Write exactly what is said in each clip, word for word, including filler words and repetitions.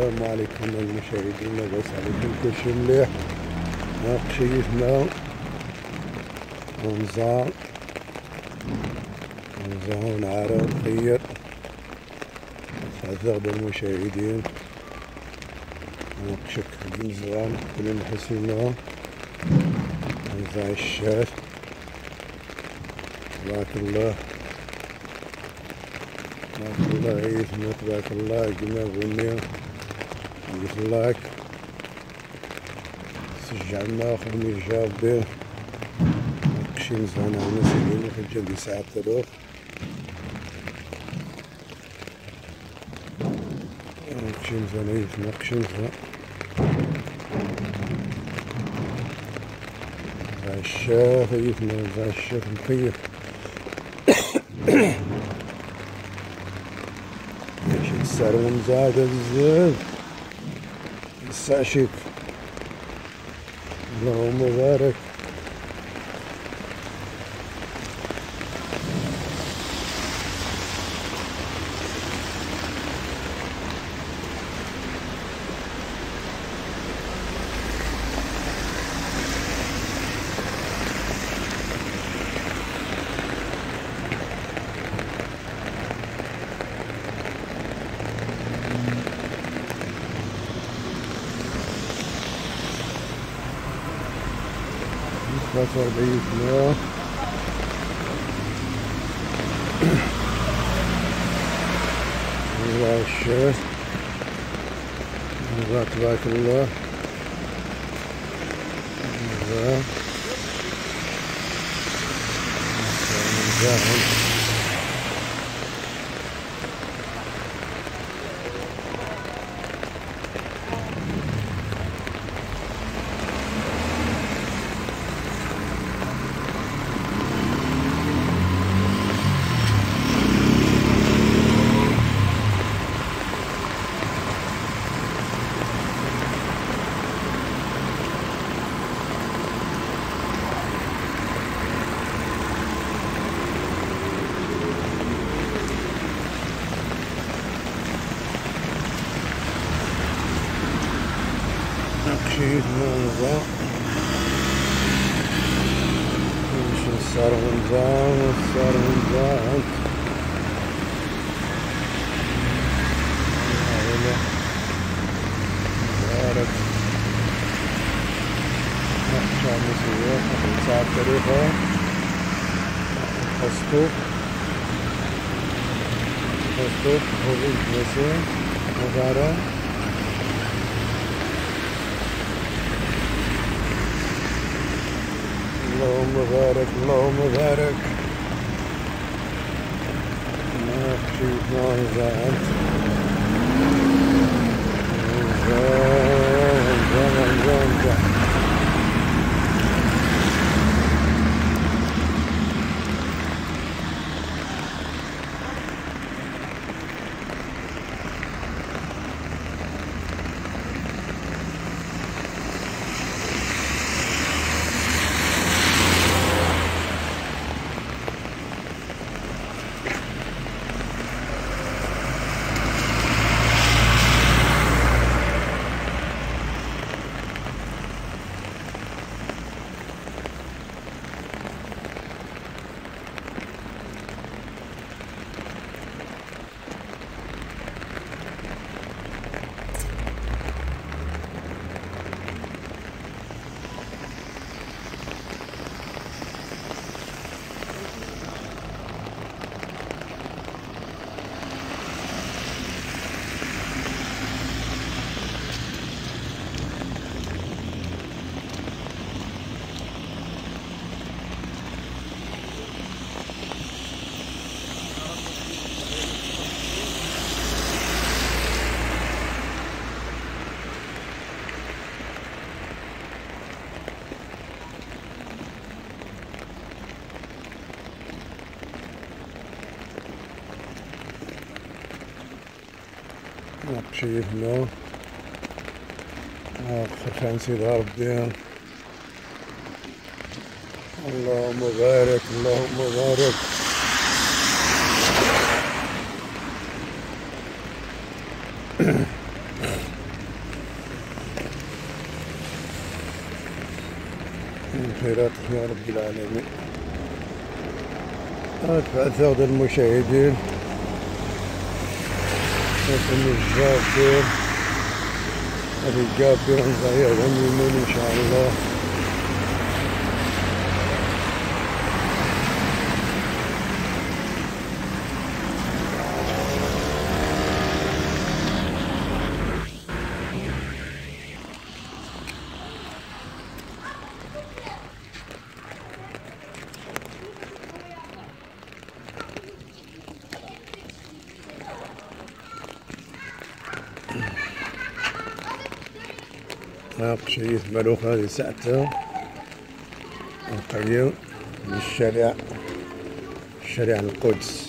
السلام عليكم المشاهدين، لاباس عليكم كلشي مليح؟ قشيفنا ونزار ونزار ونعارة ونخير تعذب المشاهدين ونقشك بمزران كل محسنا ونزع الشات. تبارك الله تبارك الله عيثنا، تبارك الله كما بغينا قلت لك شجعنا خدمي جاب به نقشي مزران على سبيل الحجة بساعة تروح نقشي مزران عيثنا نقشي مزران نزع الشاف عيثنا نزع الشاف مخير ماشي السعر مزادة بزاف السعشيك اللهم بارك. ثلاثة وأربعين كيلو الله الشاف الله تبارك الله الله الله نقشيت نوضا نمشي نصار ونزان ونصار ونزان هاهلا بارك نقشع مسيح نقشع الطريقة نقصتو نقصتو هولي الجنسين مبارك اللهم بارك اللهم بارك. ما خشيت ما زعلت زعل زعل زعل زعل نقشيفنا خرفان سيدي ربي. اللهم بارك اللهم بارك. من خيراتك يا رب العالمين. أسعد المشاهدين اسم الجابر الجابر نضيع يمين إن شاء الله. ناقشية ملوخ هذه ساعته نقيو من الشارع شارع القدس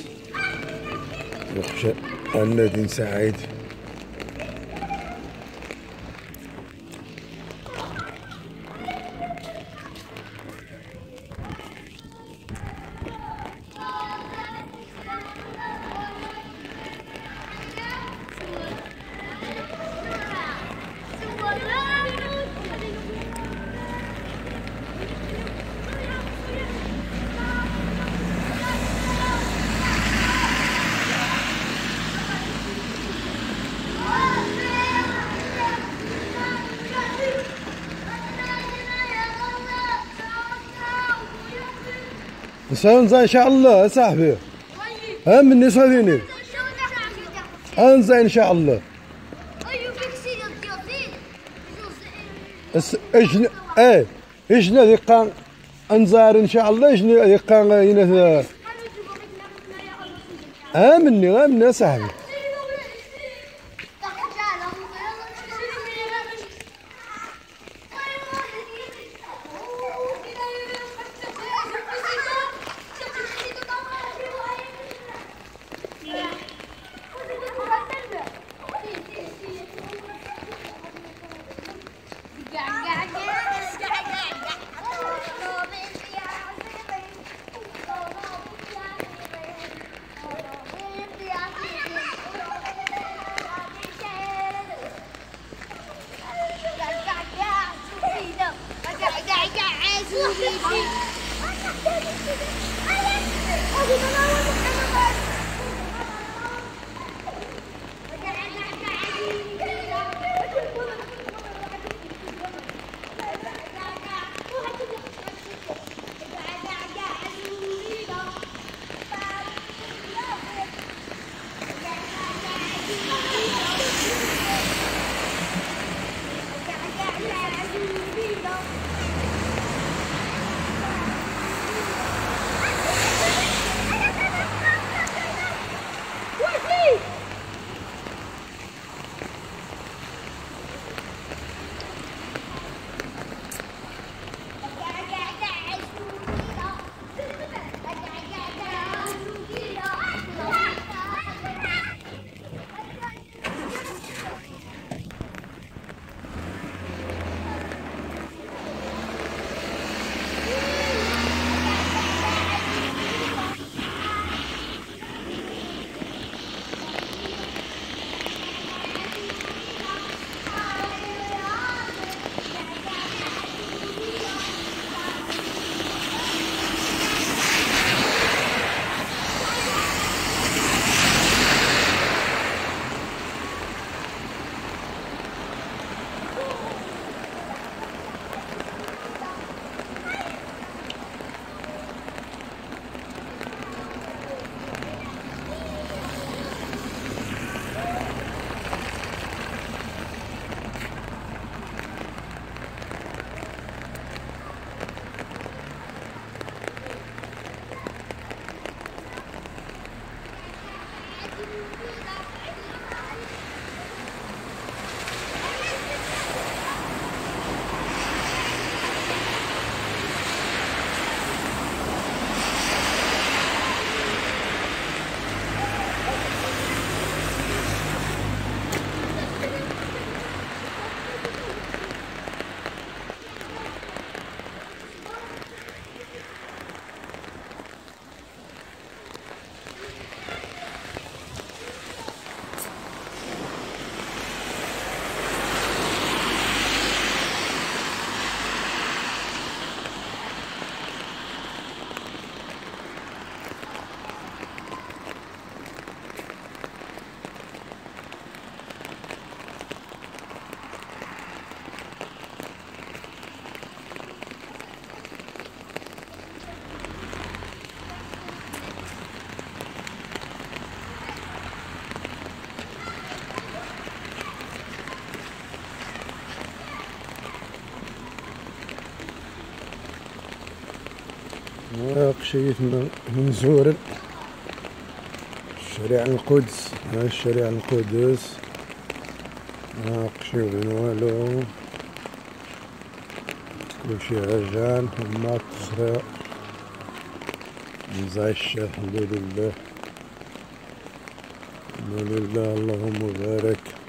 النادي سعيد. نسانزا ان شاء الله يا صاحبي. ها مني صافيني انزا ان شاء الله. اجن ايه اجنا ذيقا انزار ان شاء الله. اجنا ذيقا هنا ها مني ها مني يا صاحبي. Yeah. قشيت من زورن شارع القدس. ها شارع القدس ها قشي وين والو كلشي عجان وما تصريع نزاي الشيخ. الحمد لله الحمد لله اللهم بارك.